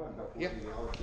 Yeah.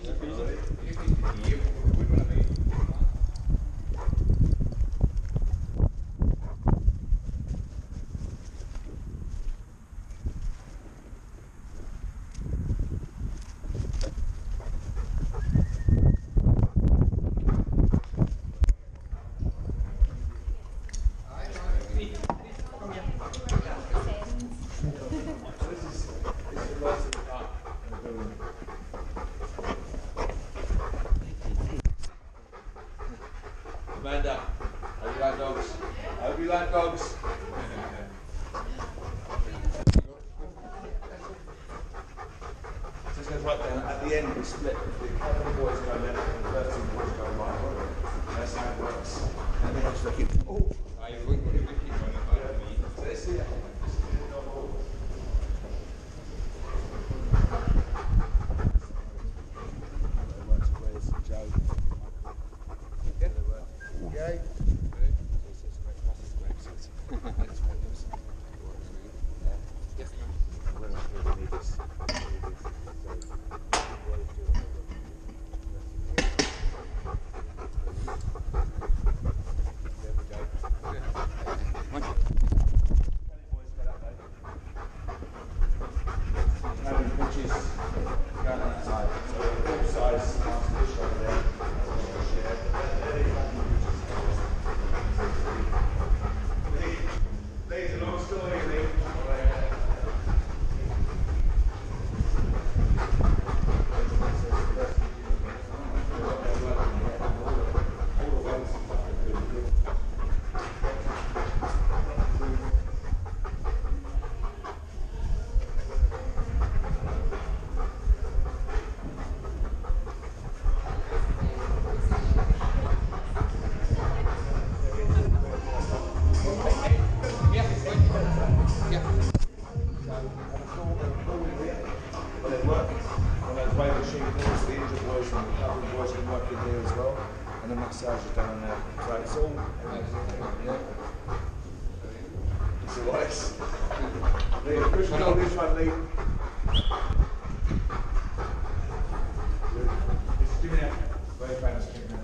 Amanda, how do you like dogs? How do you like dogs? Just goes right down. At the end, we split. The couple of boys go left and the 13 boys go right. That's how it works. And then just look at. Oh! I wouldn't put it in me. So let's see that. And the massage is down there. So it's all, yeah. It's a nice. Push on this one, Lee. It's doing it. Very famous kick man.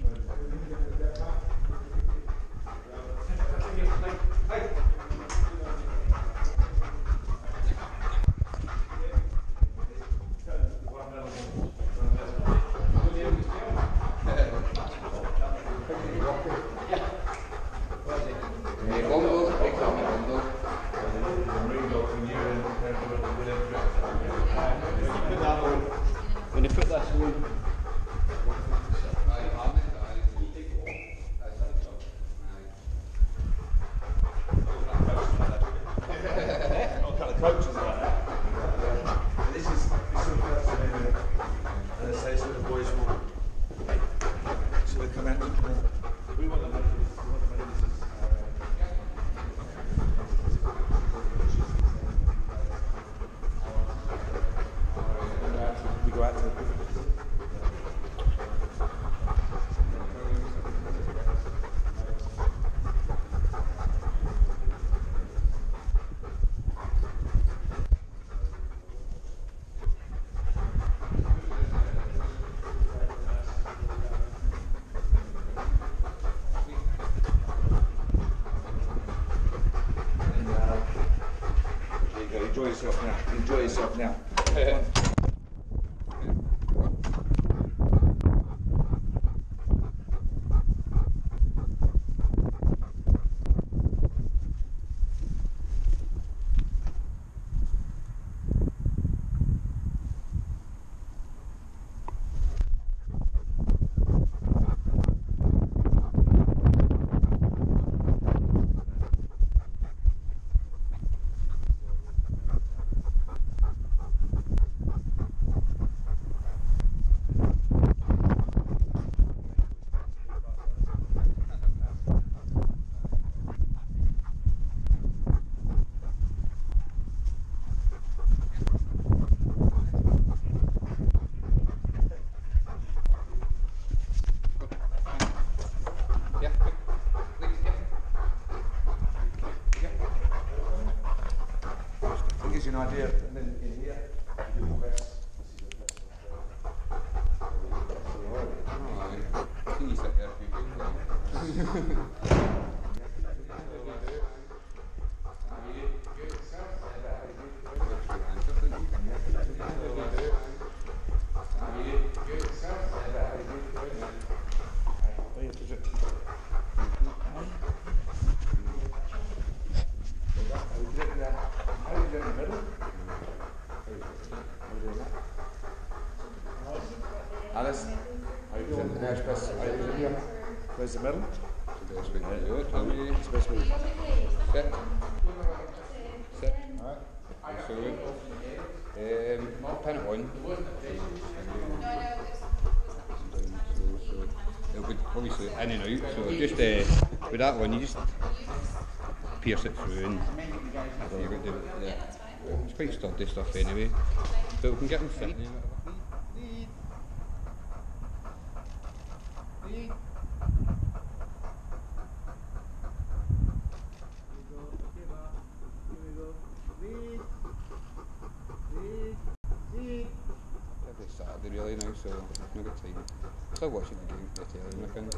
When you put that through, not kind of coaches like that. And this is the first thing, and I say so the boys will sort of come out. We want to make this. We want to make this. We go out to the enjoy yourself now. Enjoy yourself now. Gives you an idea of in here. Alice, how you doing? Where's the medal? Best way to do it, it's the best way. Sit. Sit. So good. Pin it on. So it would obviously in and out. So just with that one, you just pierce it through, and you're going to do it. It's quite sturdy stuff anyway. But we can get them fit. Every Saturday really now, so I've not got time. Still watching the game, the telly and everything.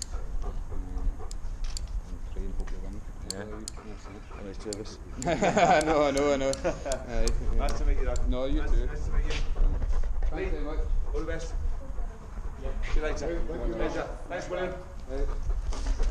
And pray and hope they win. Yeah. Nice service. No. Nice to meet you, Doug. No, you nice, too. Nice to meet you. Thanks very much. All the best. See you later. Thanks, William.